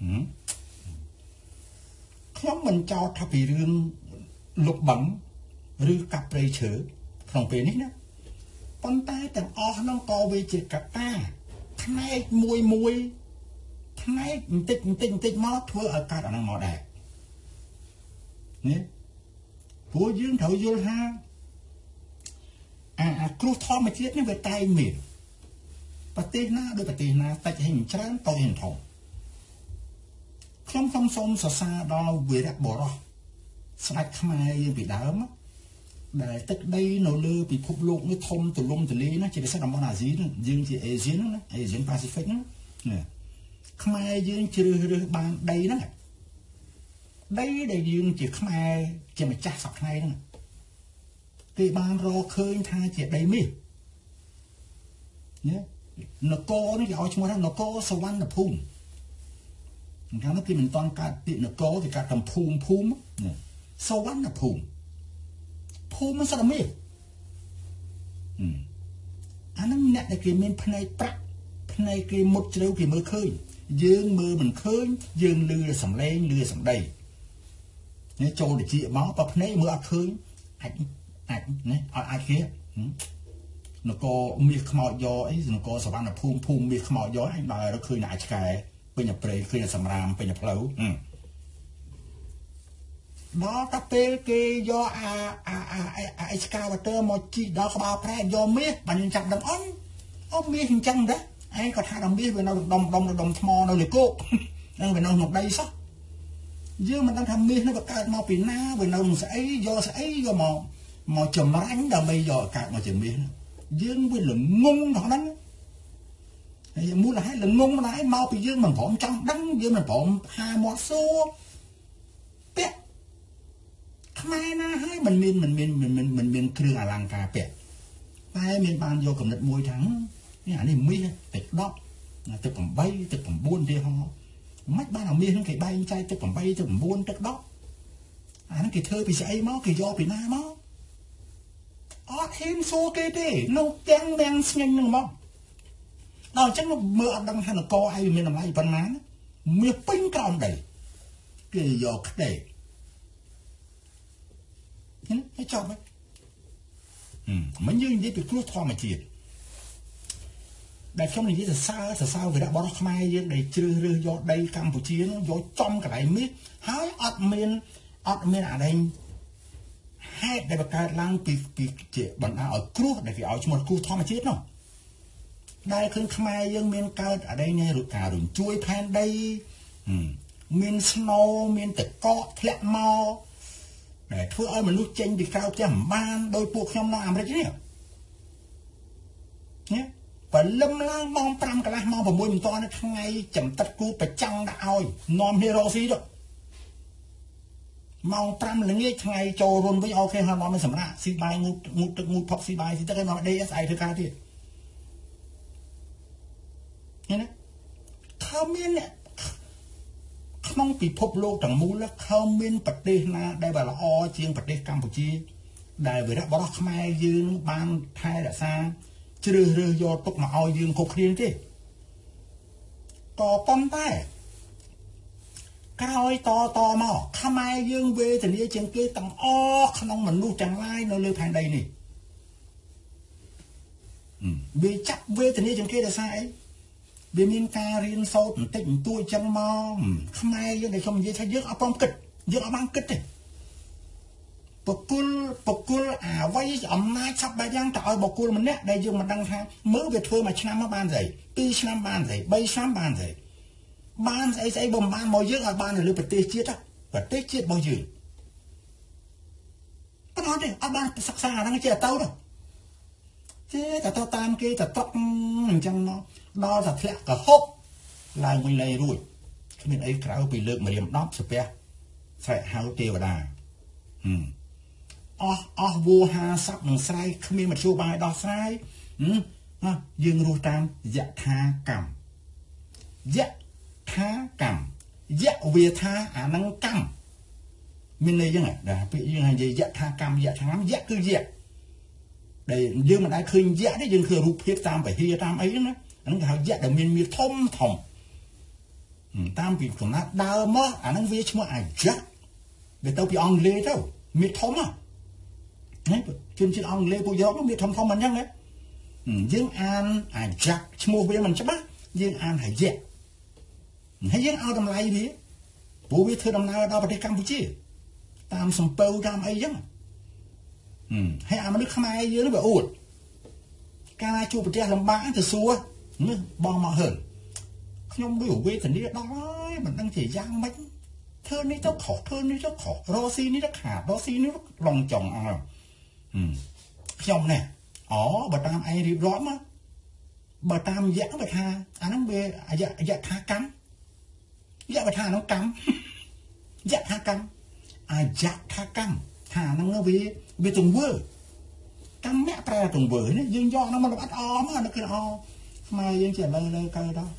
ខ្ញុំមិនចោទថាពីរឿងលុបបង្ឬកាប់ព្រៃឈើក្នុងពេលនេះណាប៉ុន្តែទាំងអស់ហ្នឹងក៏វាជាកត្តាផ្នែកមួយមួយផ្នែកបន្តិចបន្តិចបន្តិចមកធ្វើឲ្យកើតអាហ្នឹងមកដែរនេះព្រោះយើងត្រូវយល់ថាអាគ្រោះធម្មជាតិនេះវាតែងមានប្រទេសណាដូចប្រទេសណាតិចហើយមិនច្រើនតូចហើយធំខ្ញុំខ្ញុំសូមសរសើរដល់វីរៈបុរសស្ដេចខ្មែរយើងពីដើមដែលទឹកដីនៅលើពិភពលោកនេះធំទូលំទូលាយណាជាពិសេសតំបន់អាស៊ីយើងជាអេស៊ីនណាអេស៊ីនប៉ាស៊ីហ្វិកណាខ្មែរយើងជ្រើសរើសបានដីហ្នឹងដីដែលយើងជាខ្មែរជាម្ចាស់សពថ្ងៃហ្នឹងគេបានរកឃើញថាជាដីមាសណានគរនេះគេឲ្យឈ្មោះថានគរសវណ្ណភូមិខាងនោះគេមិនតន់កើតពាក្យនគរគេកើតតាមភូមិភូមិសវណ្ណភូមិភូមិមិនសត្វមាសអានឹងអ្នកដែលគេមានភ្នែកប្រាក់ភ្នែកគេមុតជ្រៅគេមើលឃើញយើងមើលមិនឃើញយើងលឺសំឡេងលឺសម្ដីនេះចូលទៅជាមកបើភ្នែកមើលអត់ឃើញអាចអាចណាអត់អាចគេនគរមាសខ្មោចយកអីនគរសវណ្ណភូមិភូមិមាសខ្មោចយកអញដល់ឃើញតែឆ្កែពេញតែព្រៃឃើញតែសម្រាមពេញតែផ្លូវដល់តែពេលគេយកអាអាអាអេសកាវ៉ាទ័រមកជីដល់ក្បាលប្រែយកមាសបានយើងចាប់ដឹងអន់អូមាសអញ្ចឹងដែរឯងក៏ថាដល់មាសវានៅដុំដុំដុំថ្មនៅលើគោកនឹងវានៅក្នុងដីសោះយើងមិនដឹងថាមាសនេះវាកើតមកពីណាវានៅស្អីយកស្អីយកមកមកចម្រាញ់ដើម្បីយកកើតមកជាមាសយើងវាល្ងងដល់ហ្នឹងហើយមូលហេតុល្ងងម្ល៉េះមកពីយើងមិនព្រមចង់ដឹងយើងមិនព្រមហាមាត់សួរពាក់ខ្មែរណាហើយមិនមានមិនមានមិនមានមិនមានគ្រឿងអលង្ការពាក់តែមានបានយកកំណត់មួយថានេះអានេះមាសទឹកដប់ទឹកeightទឹកnineទេហ៎មិនបានអាមាសហ្នឹងគេបែងចែកទឹកeightទឹកnineទឹកដប់អាហ្នឹងគេធ្វើពីស្អីមកគេយកពីណាមកអត់ហ៊ានសួរគេទេនៅទាំងទាំងស្ញឹងហ្នឹងមកដល់អញ្ចឹងមើលអត់ដឹងថានគរឯងមានតម្លៃប៉ុណ្ណាមានពេញក្រោមដីគេយកខ្ទេហើយចប់ហើយមិនយើងនិយាយពីគ្រោះធម្មជាតិដែលខ្ញុំនិយាយសរសើរសរសើរវីរបុរសខ្មែរយើងដែលជ្រើសរើសយកដីកម្ពុជានោះយកចំកន្លែងមាសហើយអត់មានអត់មានអាដែងហេតុដែលបង្កើតឡើងពីពីជាបណ្ដាឲ្យគ្រោះដែលគេឲ្យឈ្មោះគ្រោះធម្មជាតិនោះដែលឃើញខ្មែរយើងមានកើតអាដែងនេះរូបការរុញជួយផែនដីមានស្នូមានតកកធ្លាក់មកដែលធ្វើឲ្យមនុស្សចេញពីក្រៅផ្ទះមិនបានដោយពួកខ្ញុំនៅអាមេរិកនេះណាបើលឹមឡើងម៉ោងប្រាំកន្លះម៉ោងប្រាំមួយមិនទាន់ថ្ងៃចំតិតគូប្រចាំងដាក់ឲ្យនាំគ្នារកស៊ីទៅម៉ោងប្រាំល្ងាចថ្ងៃចូលរុនវិញអូខេហើយនាំឲ្យសម្រាប់ស៊ីបាយងូតងូតទឹកងូតផុកស៊ីបាយស៊ីទឹកឲ្យនាំ ដេ អេស អាយ ធ្វើការទៀតណាខំមានក្នុងពិភពលោកទាំងមូលខំមានប្រទេសណាដែលបើល្អជាងប្រទេសកម្ពុជាដែលវីរបុរសខ្មែរយើងបានថែរក្សាជ្រើសរើសយកទុកមកឲ្យយើងគ្រប់គ្នាទេក៏ប៉ុន្តែក្រោយតតមកខ្មែរយើងវេទនាជាងគេទាំងអស់ក្នុងមនុស្សទាំងឡាយនៅលើផែនដីនេះវាចាប់វេទនាជាងគេដោយសារអីវាមានការរៀនសូត្របន្តិចបន្តួចចឹងមកខ្មែរយើងដែលខ្ញុំនិយាយថាយើងអត់ព្រមគិតយើងអត់បានគិតទេបកគលបកគលអាវ័យអំណាចសពបែបយ៉ាងទៅឲ្យបកគលម្នាក់ដែលយើងមិនដឹងថាមើលវាធ្វើមួយឆ្នាំមកបានស្អីពីរឆ្នាំបានស្អីបីឆ្នាំបានស្អីបានស្អីស្អីបំបានមកយើងឲ្យបាននៅលើប្រទេសជាតិប្រទេសជាតិរបស់យើងប៉ុន្តែអត់បានសិក្សាអាហ្នឹងជាទៅទៅចេះតែទៅតាមគេទៅតក់អញ្ចឹងមកដល់តែធ្លាក់កហុកឡើងវិញលែងរួចគ្មានអីក្រៅពីលើកម្រាមដប់ស្ពះស្រែកហៅទេវតាហឹមអស់អស់វោហាស័ព្ទនឹងស្រ័យគ្មានមធ្យោបាយដោះស្រាយហឹមយើងរស់តាមយថាកម្មយថាកម្មយវាថាអានឹងកម្មមានន័យយ៉ាងណាពាក្យយើងនិយាយយថាកម្មយថាកម្មយគឺយដែលយើងមិនដែលឃើញយទេយើងឃើញរូបភាពតាមពហិតាមអីហ្នឹងណាអានឹងគេហៅយដែលមានមាសធំធំតាមពីកំណត់ដើមមកអានឹងវាឈ្មោះអាយវាទៅពីអង់គ្លេសទៅមាសធំណាជនជាតិអង់គ្លេសពួកយុរ៉ុបមាសធំធំមិនអញ្ចឹងណាយើងអានអាយឈ្មោះវាមិនច្បាស់យើងអានអាយហើយយើងឲ្យតម្លៃវាព្រោះវាធ្វើដំណើរដល់ប្រទេសកម្ពុជាតាមសំពៅតាមអីចឹងហើយអាមនុស្សខ្មែរយើងវាអួតការជួបប្រទេសលំបាកទៅសួរនេះបងមកហឺខ្ញុំដូចវេទនាដល់ហើយមិនដឹងជាយ៉ាងម៉េចធ្វើនេះទៅខុសធ្វើនេះទៅខុសរកស៊ីនេះទៅខាតរកស៊ីនេះឡងចង់អស់ខ្ញុំណែអូបើតាមឯងរៀបរាប់មកបើតាមយៈបើថាអាហ្នឹងវាអយៈអយៈថាកម្មយៈបើថាហ្នឹងកម្មយៈថាកម្មអយៈថាកម្មថាហ្នឹងវាវាទង្វើកម្មៈប្រែទង្វើនេះយើងយកហ្នឹងមកអត់អមអានេះគឺអខ្មែរយើងជាឥឡូវលើកើដល់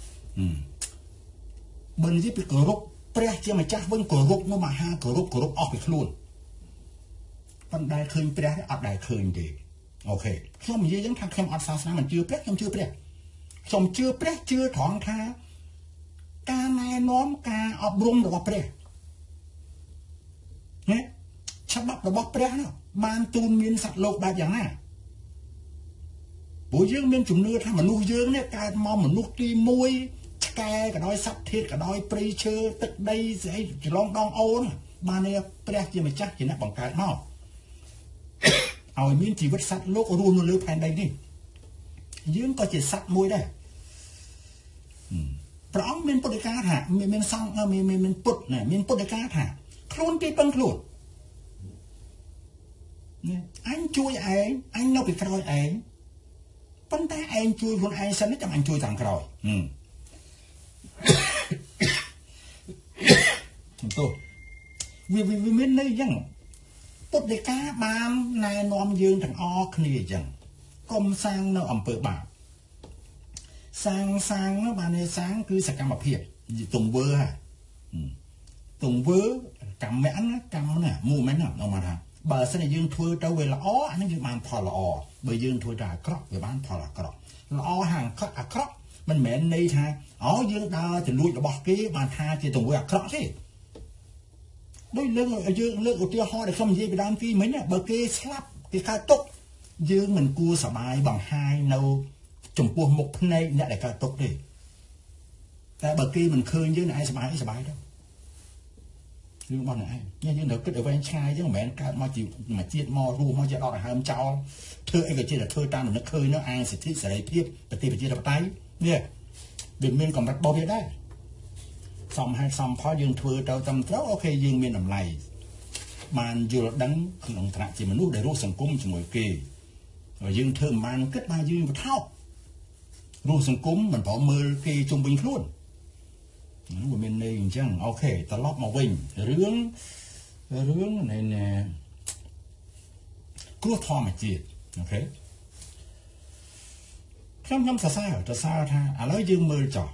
បើនិយាយពីគោរពព្រះជាម្ចាស់វិញគោរពនោះមហាគោរពគោរពអស់ពីខ្លួនប៉ុន្តែឃើញព្រះអត់ដែលឃើញទេអូខេខ្ញុំនិយាយយ៉ាងថាខ្ញុំអត់សាសនាមិនជឿព្រះខ្ញុំជឿព្រះខ្ញុំជឿព្រះជឿត្រង់ថាការណែនាំការអប់រំរបស់ព្រះណាច្បាប់របស់ព្រះនោះបានទូនមានសត្វលោកបែបយ៉ាងណាព្រោះយើងមានជំនឿថាមនុស្សយើងនេះកើតមកមនុស្សទីមួយឆ្កែក៏ដោយសត្វធាតុក៏ដោយព្រៃឈើទឹកដីស្អីច្រឡងដងអូនបាននេះព្រះជាម្ចាស់ជាអ្នកបង្កើតមកឲ្យមានជីវិតសត្វលោករស់នៅលើផែនដីនេះយើងក៏ជាសត្វមួយដែរព្រះអង្គមានពុទ្ធដីកាថាមានមានសង្ឃមានមានពុទ្ធណាមានពុទ្ធដីកាថាខ្លួនគេពឹងខ្លួនអញជួយឯងអញនៅពីក្រោយឯងប៉ុន្តែឯងជួយខ្លួនឯងសិនចាំអញជួយតាមក្រោយទោះវាវាមានន័យអញ្ចឹងពុទ្ធដីកាបានណែនាំយើងទាំងអស់គ្នាអញ្ចឹងកុំសាងនៅអំពើបាបសាងសាងបានន័យសាងគឺសកម្មភាពទង្វើហ่ะទង្វើកម្មៈណាកម្មណា movement ណាអមថាបើសិនជាយើងធ្វើទៅវាល្អអានេះយើងបានផលល្អបើយើងធ្វើទៅអាក្រក់វាបានផលអាក្រក់ល្អហាងអាក្រក់มันแม่นในทางอ๋อយើងដើរទៅលួចរបស់គេបានថាជាទង្វើអាក្រក់ទេដោយលើកយើងលើកឧទាហរណ៍ដែលខ្ញុំនិយាយពីដើមទីមិញបើគេស្លាប់គេកើតទុកយើងមិនគួរសប្បាយបង្ហាញនៅចំពោះមុខភ្នែកអ្នកដែលកើតទុកទេតែបើគេមិនឃើញយើងឯងសប្បាយសប្បាយទៅយើងបងឯងយើងត្រូវគិតឲ្យវែងឆ្ងាយចឹងមិនមែនកើតមកជាមួយជាតិមករស់មកជាដកដង្ហើមចោលធ្វើអីក៏ជាតែធ្វើតាមដំណឹងឃើញនៅអាសិទ្ធិសេរីភាពប្រទេសប្រជាធិបតេយ្យនេះវាមានកម្រិតរបស់វាដែរសំហេតុសំផលយើងធ្វើទៅត្រឹមត្រូវអូខេយើងមានតម្លៃបានយល់ដឹងក្នុងឋានៈជាមនុស្សដែលរស់សង្គមជាមួយគេហើយយើងធ្វើមិនបានគិតថាយើងបថោករស់សង្គមមិនប្រមើលគេជុំវិញខ្លួនវាមានន័យអញ្ចឹងអូខេត្រឡប់មកវិញរឿងរឿងនៃគ្រោះធម្មជាតិអូខេខ្ញុំខ្ញុំសរសើរសរសើរថាឥឡូវយើងមើលចោះ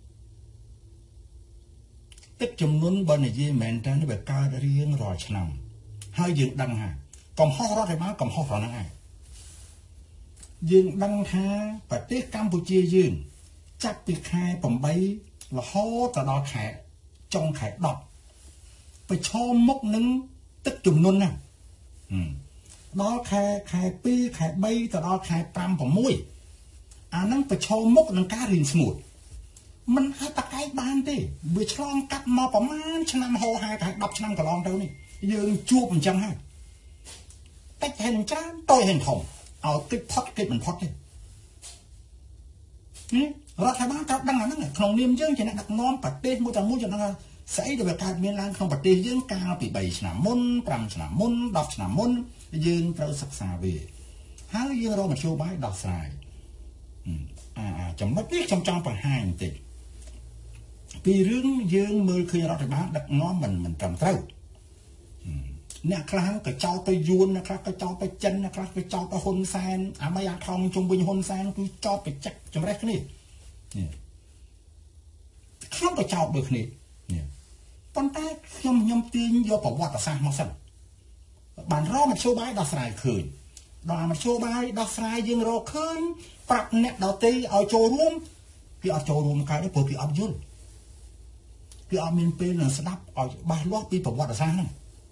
ទឹកចំនួនបើនិយាយមែនតើវាកើតរៀងរាល់ឆ្នាំហើយយើងដឹងថាកំហុសរដ្ឋាភិបាលកំហុសរបស់ហ្នឹងឯងយើងដឹងថាប្រទេសកម្ពុជាយើងចាប់ពីខែប្រាំបីរហូតដល់ខែចុងខែដប់ប្រឈមមុខនឹងទឹកចំនួនណាដល់ខែខែពីរខែបីទៅដល់ខែប្រាំ ប្រាំមួយអាហ្នឹងប្រឈមមុខនឹងការរៀងស្ងួតมันអាចតកែកបានទេវាឆ្លងកាត់មកប្រហែលឆ្នាំហោហែតែដប់ឆ្នាំកន្លងទៅនេះយើងជួបអញ្ចឹងហើយតិចហេតុច្រើនតូចហេតុធំឲ្យគិតផុតគិតមិនផុតទេរដ្ឋាភិបាលត្រូវដឹងអាហ្នឹងក្នុងនាមយើងជាអ្នកដឹកនាំប្រទេសមួយទាំងមួយចំណងស្អីដែលវាកើតមានឡើងក្នុងប្រទេសយើងកាលពីបីឆ្នាំមុនប្រាំឆ្នាំមុនដប់ឆ្នាំមុនយើងត្រូវសិក្សាវាហើយយើងរកមធ្យោបាយដោះស្រាយអាចំណុចនេះខ្ញុំចង់បង្ហាញបន្តិចពីរឿងយើងមើលឃើញរដ្ឋាភិបាលដឹកនាំមិនមិនត្រឹមត្រូវអ្នកខ្លះក៏ចោទទៅយួនអ្នកខ្លះក៏ចោទទៅចិនអ្នកខ្លះក៏ចោទទៅហ៊ុនសែនអាម៉េចអាថងជុំវិញហ៊ុនសែនគឺចោទទៅចាក់ចម្រេះគ្នានេះខ្ញុំក៏ចោទដូចគ្នានេះប៉ុន្តែខ្ញុំខ្ញុំទាញយកប្រវត្តិសាស្ត្រមកសិនបានរកមធ្យោបាយដោះស្រាយឃើញដល់មធ្យោបាយដោះស្រាយយើងរកឃើញប្រាប់អ្នកដទៃឲ្យចូលរួមគេអត់ចូលរួមកើតទេព្រោះគេអត់យល់គេអត់មានពេលនឹងស្ដាប់ឲ្យច្បាស់លាស់ពីប្រវត្តិសាស្ត្រហ្នឹង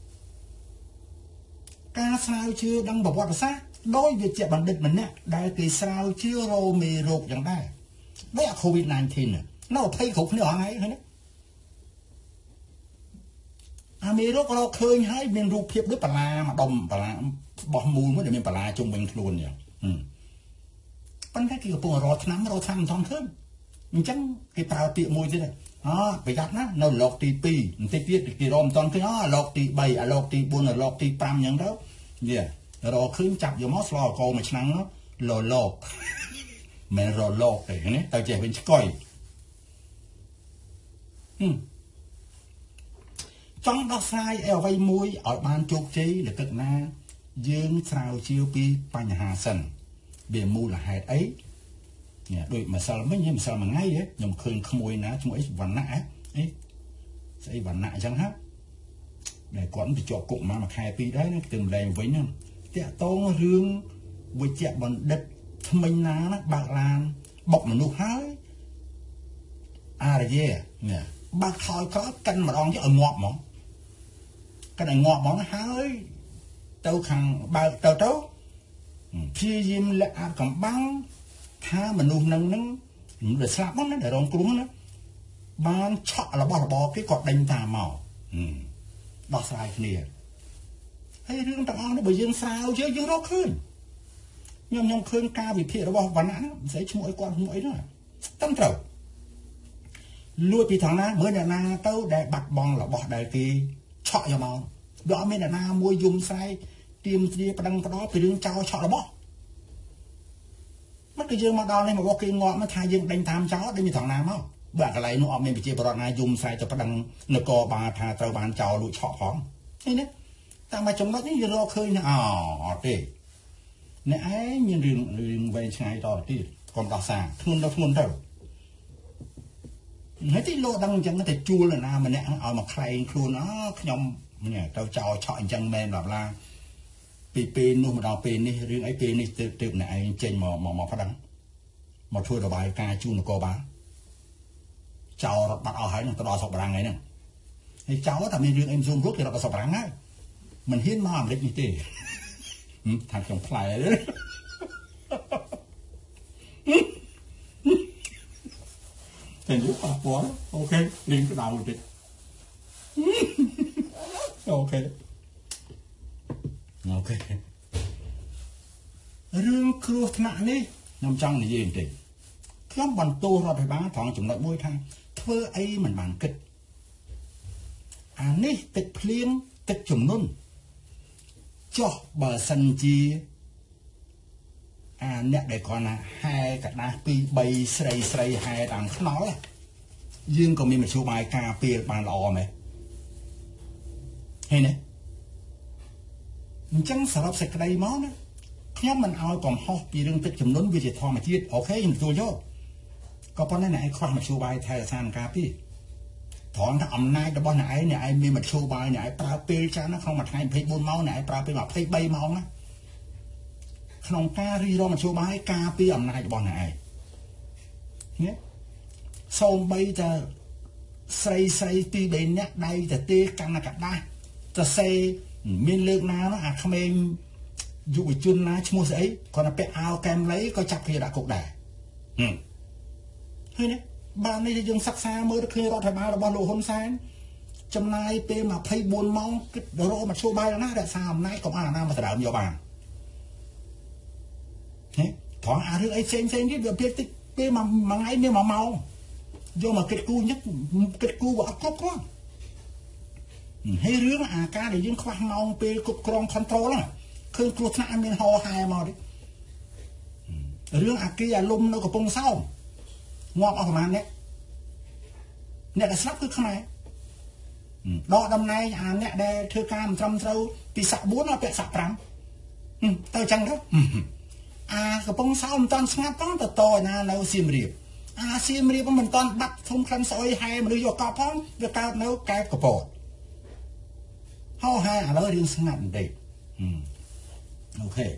ការស្រាវជ្រាវដឹងប្រវត្តិសាស្ត្រដោយវិជ្ជបណ្ឌិតម្នាក់ដែលគេស្រាវជ្រាវរោមេរោគយ៉ាងដែរដូចអា COVID 19 នៅភ័យគ្រប់គ្នាអស់ហើយហ្នឹងអាមេរោគរកឃើញហើយមានរូបភាពដូចបលាម្ដុំបលាបោះមូលមួយដែលមានបលាជុំវិញខ្លួនយ៉ាងប៉ុន្តែគេកំពុងរកឆ្នាំរកឆ្នាំមិនធំឃើញអញ្ចឹងគេប្រើពាក្យមួយទៀតអូប្រយ័ត្នណានៅលោកទីពីរបន្តិចទៀតគេរកមិនធំឃើញអូលោកទីបីអាលោកទីបួនអាលោកទីប្រាំអញ្ចឹងទៅនេះរកឃើញចាប់យកមកស្លកោមួយឆ្នាំលលោកមិនរលោកទេនេះទៅចេះវិញស្គយចង់ដោះស្រាយអីអ្វីមួយឲ្យបានជោគជ័យលើកទឹកណាយើងស្រាវជ្រាវពីបញ្ហាសិនវាមូលហេតុអីនេះដូចម្សិលមិញម្សិលមួយថ្ងៃខ្ញុំឃើញក្មួយណាឈ្មោះអីវណ្ណៈអីស្អីវណ្ណៈអញ្ចឹងហ่ะដែលគាត់ទៅជាប់គុកមកមួយខែពីរដែរណាទៅម្លែងវិញហ្នឹងតាក់តងរឿងវិជ្ជបណ្ឌិតថ្មិញណាណាបើកឡានបុកមនុស្សហើយអារយេនេះបើកខោក្រោយកិនម្ដងទៀតឲ្យងាប់ហ្មងកិនឲ្យងាប់ហ្មងហើយទៅខាងបើកទៅទៅព្យាយាមលាក់អាកំបាំងថាមនុស្សនឹងនឹងដែលស្លាប់ហ្នឹងណាដែលរងគ្រោះណាបានឆក់របស់របរគេគាត់ដេញតាមមកដោះស្រាយគ្នាហើយរឿងទាំងអស់នេះបើយើងស្រាវយើងយើងរកឃើញខ្ញុំខ្ញុំឃើញការវិភាគរបស់វណ្ណៈហ្នឹងមិនស្អីឈ្មោះអីគាត់ឈ្មោះអីហ្នឹងត្រឹមត្រូវលួចពីថងណាមើលអ្នកណាទៅដែលបាត់បង់របស់ដែលគេឆក់យកមកវាអត់មានអ្នកណាមួយយំស្រែកទៀមទ្រាប្តឹងផ្ដោពីរឿងចោលឆក់របស់មិនគឺយើងមកដល់នេះមកគេងាប់មកថាយើងដេញតាមចោលដេញពីថងណាមកបើកន្លែងនោះអត់មានប្រជាពលរដ្ឋណាយំស្រែកទៅប្តឹងនគរបាលថាត្រូវបានចោលលួចឆក់ផងនេះណាតាមមកចំណុចនេះយើងរកឃើញអូអត់ទេអ្នកឯងមានរឿងរឿងវែងឆ្ងាយតទៀតកុំដោះសារធ្ងន់ទៅធ្ងន់ទៅហើយទីលោកដឹងអញ្ចឹងតែជួលណាម្នាក់ឲ្យមកខ្លែងខ្លួនអខ្ញុំនេះទៅចោលឆក់អញ្ចឹងមែនដល់ឡាពីពេលនោះមកដល់ពេលនេះរឿងអីពេលនេះទៅទៅម្នាក់ឯងចេញមកមកមកប្តឹងមកធ្វើរបាយការណ៍ជូននគរបាលចោលរដ្ឋបាត់អស់ហើយនឹងទៅដល់ស្រុកបារាំងហើយហ្នឹងហើយចោលតែមានរឿងអីមិនស៊ូមរួចគេរត់ទៅស្រុកបារាំងហើយមិនហ៊ានមកអាមេរិកនេះទេថាខ្ញុំផ្លែទេតែយូរប៉ះពាល់អូខេលេងក្តៅបន្តិចអូខេអូខេរឿងគ្រោះថ្នាក់នេះខ្ញុំចង់និយាយបន្តិចខ្ញុំបន្ទោសរដ្ឋាភិបាលត្រង់ចំណុចមួយថាធ្វើអីមិនបានគិតអានេះទឹកភ្លៀងទឹកជំនន់ចុះបើសិនជាអាអ្នកដែលគាត់ណាហែកដាស់ពីរបីស្រីស្រីហែតាមខ្នល់យើងក៏មានមធ្យោបាយការពារបានល្អមែនហើយណាអញ្ចឹងសរុបសេចក្តីមកណាខ្ញុំមិនឲ្យកំហុសពីរឿងទឹកជំនន់វាជាធម្មជាតិអូខេខ្ញុំទទួលយកក៏ប៉ុន្តែអ្នកឯងខ្វះមធ្យោបាយថែរក្សាការពារត្រង់ថាអំណាចរបស់អ្នកឯងអ្នកឯងមានមធ្យោបាយអ្នកឯងប្រើពេលច្រើនណាស់ក្នុងមួយថ្ងៃยี่สิบสี่ម៉ោងអ្នកឯងប្រើពេលยี่สิบสามម៉ោងណាក្នុងការរីរមធ្យោបាយការពារអំណាចរបស់អ្នកឯងនេះសូម្បីតែស្រីស្រីទីបីអ្នកដៃទៅទេកាន់កដាស់ទៅសេមានលើកណានោះអាក្មេងយុវជនណាឈ្មោះស្អីគាត់ទៅពាក់អាវកែមលីក៏ចាប់គ្នាដាក់គុកដែរហឹមឃើញទេបាននេះយើងសិក្សាមើលទៅឃើញរដ្ឋាភិបាលរបស់លោកហ៊ុនសែនចំណាយពេលยี่สิบสี่ម៉ោងគិតរកមធ្យោបាយណារក្សាអំណាចកុំឲ្យអាណាមកដណ្ដើមយកបានហេត្រង់អារឿងអីផ្សេងផ្សេងទៀតវាពេលតិចពេលមួយថ្ងៃមានមួយម៉ោងយកមកគិតគូរញឹកគិតគូរវាអត់គ្រប់គ្រាន់ហើយរឿងអាការដែលយើងខ្វះម៉ោងពេលគ្រប់គ្រង control ហ្នឹងឃើញគ្រោះថ្នាក់មានហោហែមកទេរឿងអាគីអាលុំនៅកំពង់សោមងាប់អស់ប្រហែលអ្នកអ្នកដែលស្លាប់គឺខ្មែរដកតំណែងអាអ្នកដែលធ្វើការមិនត្រឹមត្រូវពីសាក់បួនដល់ពាក់សាក់ប្រាំទៅអញ្ចឹងទៅអាកំពង់សោមមិនតាន់ស្ងាត់ផងទៅតឯណានៅសៀមរាបអាសៀមរាបមិនតាន់បាត់ធំក្លិនស្អុយហែមនុស្សយកកប់ផងវាកើតនៅកែបកពតហោហែឥឡូវរឿងស្ងាត់បន្តិចអូខេ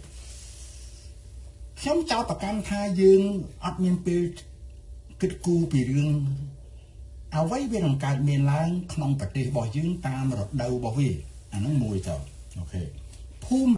ខ្ញុំចោទប្រកាន់ថាយើងអត់មានពេលគិតគូរពីរឿងអ្វីវានឹងកើតមានឡើងក្នុងប្រទេសរបស់យើងតាមរដូវរបស់វាអាហ្នឹងមួយទៅអូខេភូមិ